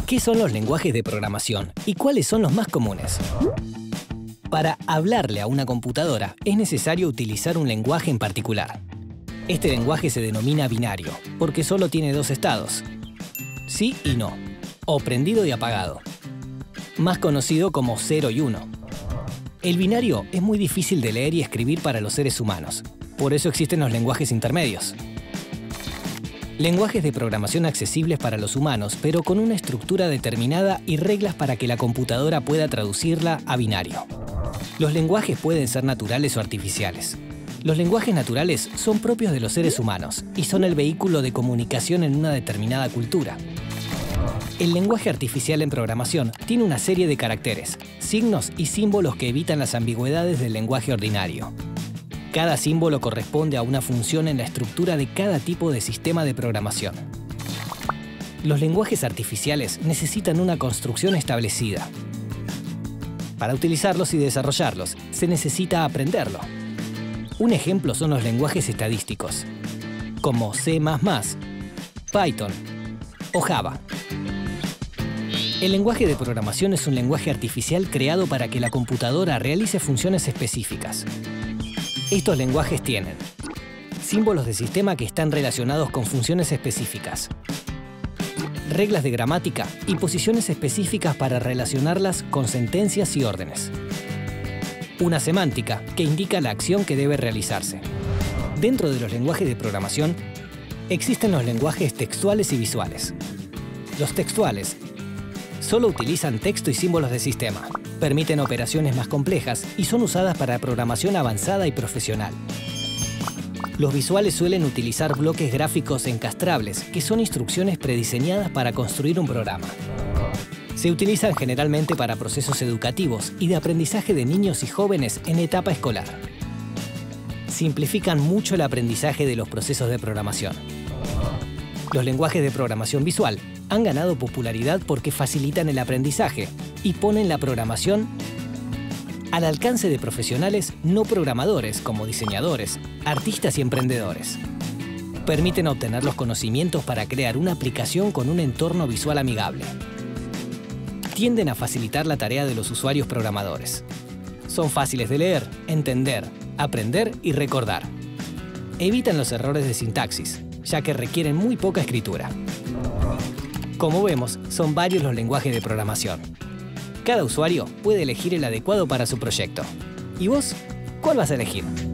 ¿Qué son los lenguajes de programación y cuáles son los más comunes? Para hablarle a una computadora es necesario utilizar un lenguaje en particular. Este lenguaje se denomina binario porque solo tiene dos estados, sí y no, o prendido y apagado, más conocido como 0 y 1. El binario es muy difícil de leer y escribir para los seres humanos, por eso existen los lenguajes intermedios. Lenguajes de programación accesibles para los humanos, pero con una estructura determinada y reglas para que la computadora pueda traducirla a binario. Los lenguajes pueden ser naturales o artificiales. Los lenguajes naturales son propios de los seres humanos y son el vehículo de comunicación en una determinada cultura. El lenguaje artificial en programación tiene una serie de caracteres, signos y símbolos que evitan las ambigüedades del lenguaje ordinario. Cada símbolo corresponde a una función en la estructura de cada tipo de sistema de programación. Los lenguajes artificiales necesitan una construcción establecida. Para utilizarlos y desarrollarlos, se necesita aprenderlo. Un ejemplo son los lenguajes estadísticos, como C++, Python o Java. El lenguaje de programación es un lenguaje artificial creado para que la computadora realice funciones específicas. Estos lenguajes tienen símbolos de sistema que están relacionados con funciones específicas, reglas de gramática y posiciones específicas para relacionarlas con sentencias y órdenes, una semántica que indica la acción que debe realizarse. Dentro de los lenguajes de programación existen los lenguajes textuales y visuales. Los textuales solo utilizan texto y símbolos de sistema, permiten operaciones más complejas y son usadas para programación avanzada y profesional. Los visuales suelen utilizar bloques gráficos encastrables, que son instrucciones prediseñadas para construir un programa. Se utilizan generalmente para procesos educativos y de aprendizaje de niños y jóvenes en etapa escolar. Simplifican mucho el aprendizaje de los procesos de programación. Los lenguajes de programación visual han ganado popularidad porque facilitan el aprendizaje y ponen la programación al alcance de profesionales no programadores como diseñadores, artistas y emprendedores. Permiten obtener los conocimientos para crear una aplicación con un entorno visual amigable. Tienden a facilitar la tarea de los usuarios programadores. Son fáciles de leer, entender, aprender y recordar. Evitan los errores de sintaxis, ya que requieren muy poca escritura. Como vemos, son varios los lenguajes de programación. Cada usuario puede elegir el adecuado para su proyecto. ¿Y vos? ¿Cuál vas a elegir?